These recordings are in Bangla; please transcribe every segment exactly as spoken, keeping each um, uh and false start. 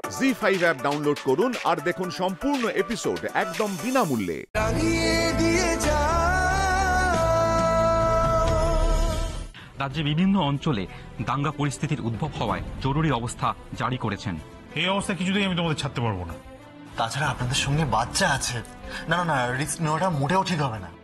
জি ফাইভ অ্যাপ ডাউনলোড করুন আর দেখুন সম্পূর্ণ এপিসোড একদম বিনামূল্যে। রাজ্যে বিভিন্ন অঞ্চলে দাঙ্গা পরিস্থিতির উদ্ভব হওয়ায় জরুরি অবস্থা জারি করেছেন। এই অবস্থা কিছুতেই আমি তোমাদের ছাড়তে পারবো না। তাছাড়া আপনাদের সঙ্গে বাচ্চা আছে। না না না, রিস্ক নেওয়াটা মোটেও ঠিক হবে না।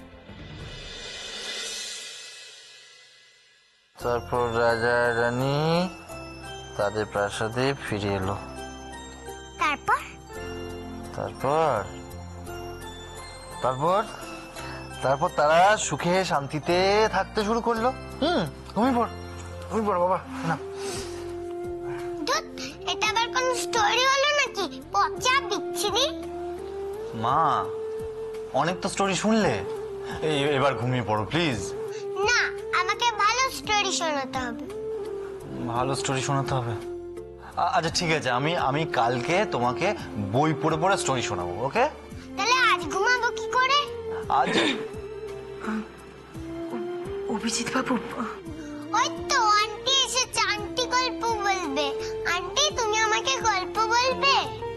তারপর রাজা রানী তাদের প্রাসাদে ফিরে এলো। তারপর তারপর তারপর তারপর তারা সুখে শান্তিতে থাকতে শুরু করলো। হুম ঘুমিয়ে পড় ঘুমিয়ে পড় বাবা। না এটা আবার কোন স্টোরি হলো নাকি? পচা বিচ্ছিরি। মা অনেক তো স্টোরি শুনলে, এই এবার ঘুমিয়ে পড়ো প্লিজ। না, আমাকে ভালো স্টোরি শোনাতে হবে। ভালো স্টোরি শোনাতে হবে? আচ্ছা ঠিক আছে, আমি আমি কালকে তোমাকে বই পড়ে পড়ে স্টোরি শোনাবো। ওকে? তাহলে আজ ঘুমাবো কি করে? আজ অভিজিৎ বাবু, ওই তো আন্টি এসেছে, আন্টি গল্প বলবে। আন্টি তুমি আমাকে গল্প বলবে?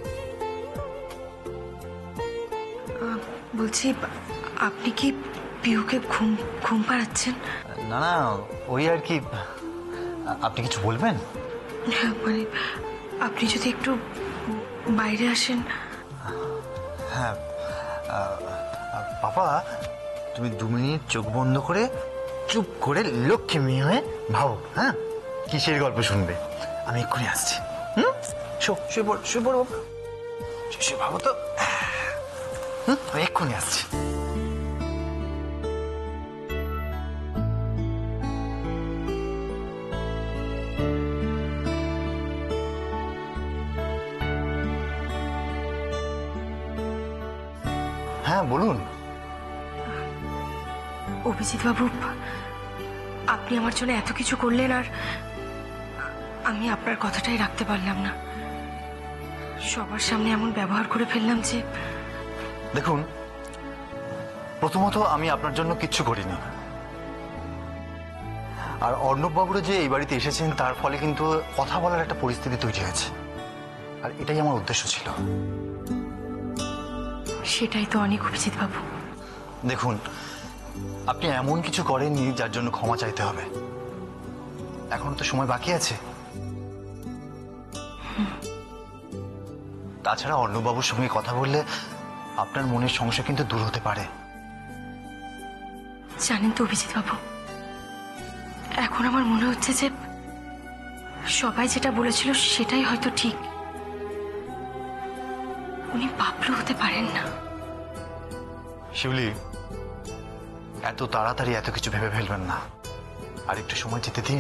বলছি আপনি কি পিউকে ঘুম ঘুম পাড়াচ্ছেন? না না, ওই আর কি। আপনি কিছু বলবেন? মানে আপনি যদি একটু বাইরে আসেন। হ্যাঁ পাপা, তুমি দু মিনিট চোখ বন্ধ করে চুপ করে লক্ষ্মী মেয়ে হয়ে ভাবো। হ্যাঁ, কিসের গল্প শুনবে? আমি এক্ষুনি আসছি। হুম, শো শুয়ে পড়ো শুয়ে পড়ো বাবা, শুয়ে ভাবো তো। হুম, আমি এক্ষুনি আসছি। হ্যাঁ বলুন। অভিজিৎ বাবু, আপনি আমার জন্য এত কিছু করলেন আর আমি আপনার কথাটাই রাখতে পারলাম না। সবার সামনে এমন ব্যবহার করে ফেললাম যে। দেখুন, প্রথমত আমি আপনার জন্য কিচ্ছু করিনি, আর অর্ণব বাবুরা যে এই বাড়িতে এসেছেন তার ফলে কিন্তু কথা বলার একটা পরিস্থিতি তৈরি হয়েছে, আর এটাই আমার উদ্দেশ্য ছিল। সেটাই তো অনেক, অভিজিৎ বাবু। দেখুন, আপনি এমন কিছু করেননি যার জন্য ক্ষমা চাইতে হবে। এখন তো সময় বাকি আছে। তাছাড়া অর্ণববাবুর সঙ্গে কথা বললে আপনার মনের সংশয় কিন্তু দূর হতে পারে। জানেন তো অভিজিৎ বাবু, এখন আমার মনে হচ্ছে যে সবাই যেটা বলেছিল সেটাই হয়তো ঠিক। উনি বাবলু হতে পারেন না। শিউলি, এত তাড়াতাড়ি এত কিছু ভেবে ফেলবেন না, আর একটু সময় যেতে দিন।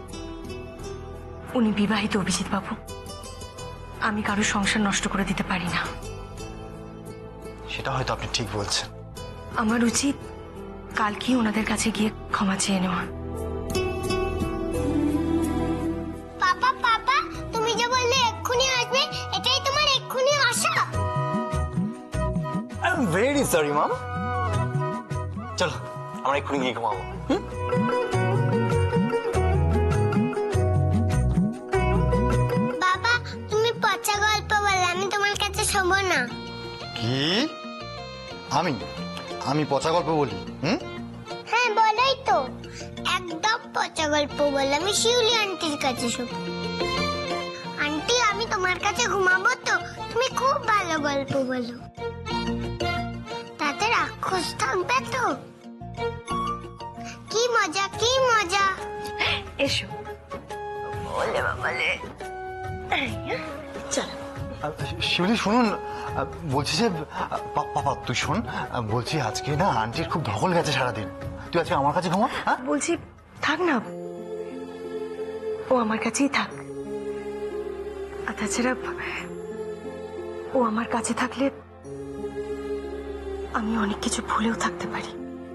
উনি বিবাহিত অভিজিৎ বাবু, আমি কারো সংসার নষ্ট করে দিতে পারি না। সেটা হয়তো আপনি ঠিক বলছেন। আমার উচিত কালকেই ওনাদের কাছে গিয়ে ক্ষমা চেয়ে নেওয়া। পাপা পাপা, তুমি যে বললে এক্ষুনি আসবে, এটাই তোমার এক্ষুনি আসা? I am very sorry mom. চলো আমরা এক্ষুনি গিয়ে ঘুমাবো। বাবা, তুমি পচা গল্প বললে, আমি তোমার কাছে শোবো না। কি? আমি আমি পচা গল্প বলি? হুম, হ্যাঁ বলোই তো। একদম পচা গল্প বললে আমি শিউলি আন্টির কাছে শোবো। আন্টি, আমি তোমার কাছে ঘুমাবো তো। তুমি খুব ভালো গল্প বলো, তাতে রাক্ষস থাকবে তো। কি মজা কি মজা। এসো। বলে বাবালে। চলো। শিউলি শুনুন, বলছি যে পাপা তুই শোন, বলছি আজকে না আন্টির খুব ধকল গেছে সারাদিন, তুই আজকে আমার কাছে ঘুমা। বলছি থাক না, ও আমার কাছেই থাক। আর তাছাড়া ও আমার কাছে থাকলে আমি অনেক কিছু ভুলেও থাকতে পারি।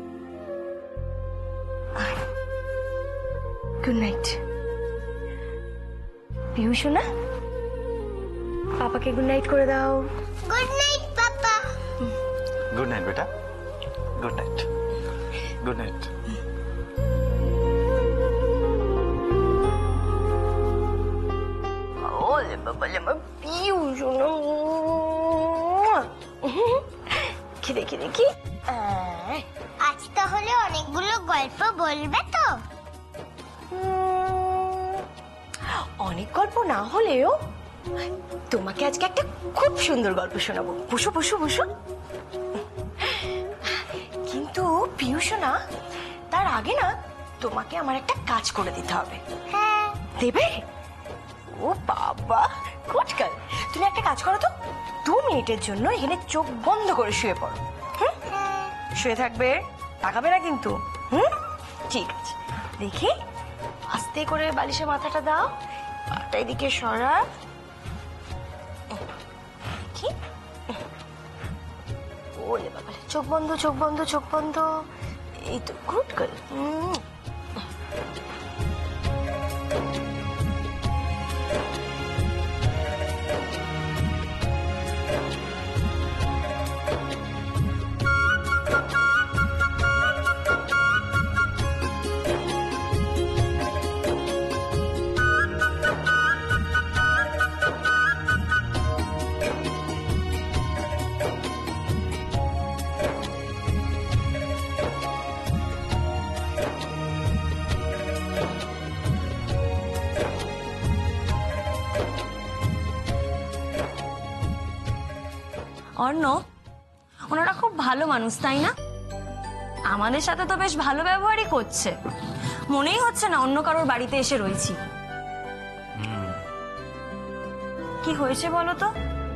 গুড নাইট পিউ সোনা, পাপাকে গুড নাইট করে দাও। Good night papa. Good night বেটা, গুড নাইট, গুড নাইট। ওলে বাবা বলে আমার পিউ শোনো। খেদে খেদে কি আজ তাহলে অনেকগুলো গল্প বলবে তো? অনেক গল্প না হলেও তোমাকে আজকে একটা খুব সুন্দর গল্প শোনাবো। বসো বসো বসো। কিন্তু পিউ শোনা, তার আগে না তোমাকে আমার একটা কাজ করে দিতে হবে। হ্যাঁ। দেবে? ও বাবা গুড গার্ল। তুমি একটা কাজ করো তো, দু মিনিটের জন্য এখানে চোখ বন্ধ করে শুয়ে পড়ো। হুম, শুয়ে থাকবে, তাকাবে না কিন্তু। হুম, ঠিক আছে। দেখি, আস্তে করে বালিশে মাথাটা দাও, পাটা এদিকে সরা। কি? ওলে বাবা, চোখ বন্ধ, চোখ বন্ধ, চোখ বন্ধ। এই তো গুড গার্ল। অর্ণব, ওনারা খুব ভালো মানুষ তাই না? আমাদের সাথে তো বেশ ভালো ব্যবহারই করছে, মনেই হচ্ছে না অন্য কারোর বাড়িতে এসে রয়েছি। কি হয়েছে বলো তো?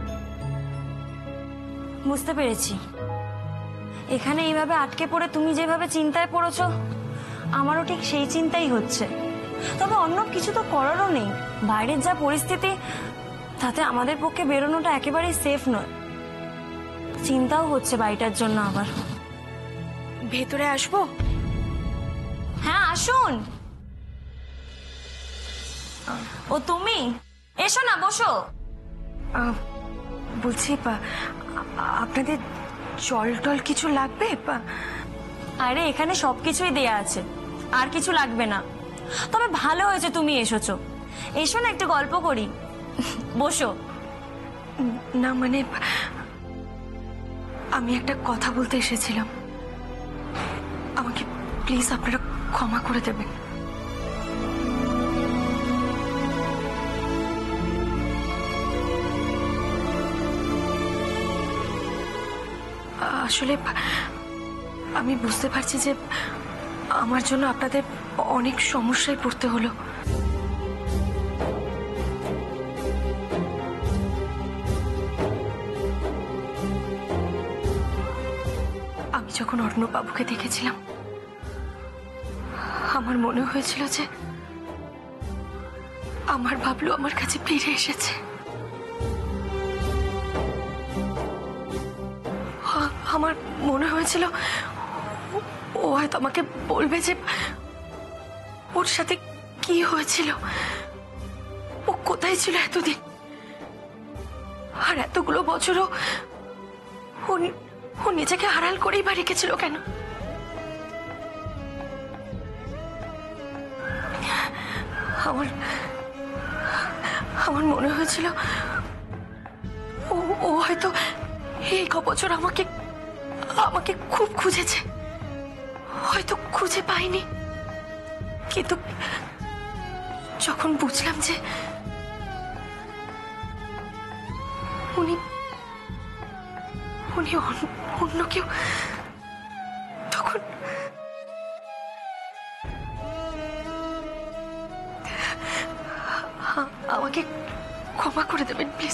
বুঝতে পেরেছি, এখানে এইভাবে আটকে পড়ে তুমি যেভাবে চিন্তায় পড়েছো, আমারও ঠিক সেই চিন্তাই হচ্ছে। তবে অন্য কিছু তো করারও নেই, বাইরের যা পরিস্থিতি তাতে আমাদের পক্ষে বেরোনোটা একেবারেই সেফ নয়। চিন্তাও হচ্ছে বাড়িটার জন্য। আবার ভেতরে আসবো? হ্যাঁ আসুন। ও তুমি এসো না, বসো। আহ, বলছি পা- আপনাদের জল টল কিছু লাগবে? পা- আরে এখানে সবকিছুই দেয়া আছে, আর কিছু লাগবে না। তবে ভালো হয়েছে তুমি এসেছো। এসো না, একটু গল্প করি, বসো। না মানে আমি একটা কথা বলতে এসেছিলাম, আমাকে প্লিজ আপনারা ক্ষমা করে দেবেন। আসলে আমি বুঝতে পারছি যে আমার জন্য আপনাদের অনেক সমস্যায় পড়তে হলো। আমি যখন অর্ণব বাবুকে দেখেছিলাম, আমার মনে হয়েছিল যে আমার বাবলু আমার কাছে ফিরে এসেছে। আমার মনে হয়েছিল ও হয়তো আমাকে বলবে যে ওর সাথে কি হয়েছিল, ও কোথায় ছিল এতদিন, আর এতগুলো বছরও ও নিজেকে আড়াল করেই বা রেখেছিল কেন। আমার আমার মনে হয়েছিল ও ও হয়তো এই ক বছর আমাকে আমাকে খুব খুঁজেছে, হয়তো খুঁজে পাইনি, কিন্তু যখন বুঝলাম যে উনি উনি অন্য কেউ, তখন আমাকে ক্ষমা করে দেবেন প্লিজ।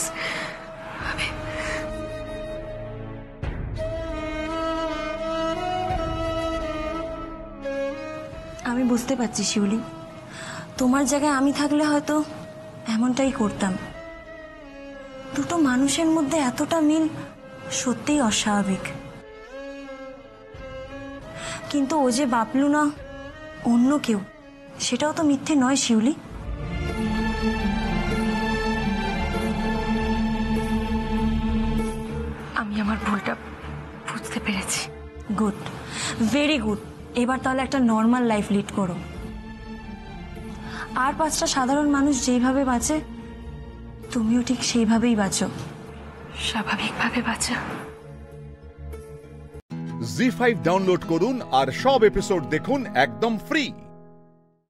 আমি বুঝতে পারছি শিউলি, তোমার জায়গায় আমি থাকলে হয়তো এমনটাই করতাম। দুটো মানুষের মধ্যে এতটা মিল সত্যিই অস্বাভাবিক। কিন্তু ও যে বাবলু না, অন্য কেউ, সেটাও তো মিথ্যে নয় শিউলি। আমি আমার ভুলটা বুঝতে পেরেছি। Good, very good. এবার তাহলে একটা নর্মাল লাইফ লিড করো। আর পাঁচটা সাধারণ মানুষ যেইভাবে বাঁচে তুমিও ঠিক সেইভাবেই বাঁচো, স্বাভাবিকভাবে বাঁচো। জি ফাইভ ডাউনলোড করুন আর সব এপিসোড দেখুন একদম ফ্রি।